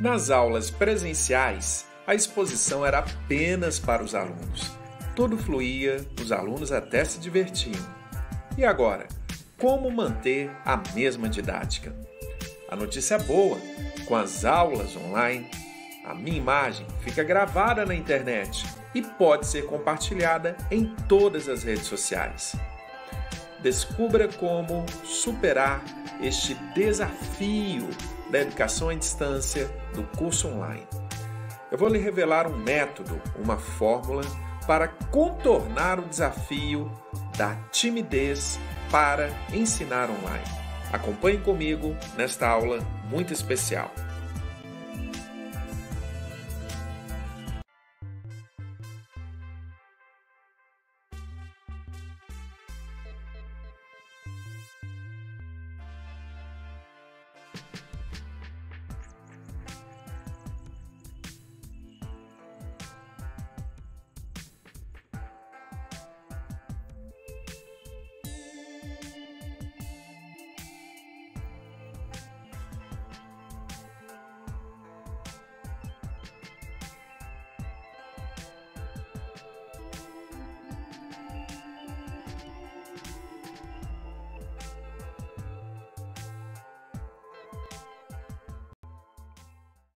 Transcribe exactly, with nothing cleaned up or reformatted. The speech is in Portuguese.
Nas aulas presenciais, a exposição era apenas para os alunos. Tudo fluía, os alunos até se divertiam. E agora, como manter a mesma didática? A notícia é boa: com as aulas online, a minha imagem fica gravada na internet e pode ser compartilhada em todas as redes sociais. Descubra como superar este desafio da educação à distância do curso online. Eu vou lhe revelar um método, uma fórmula para contornar o desafio da timidez para ensinar online. Acompanhe comigo nesta aula muito especial.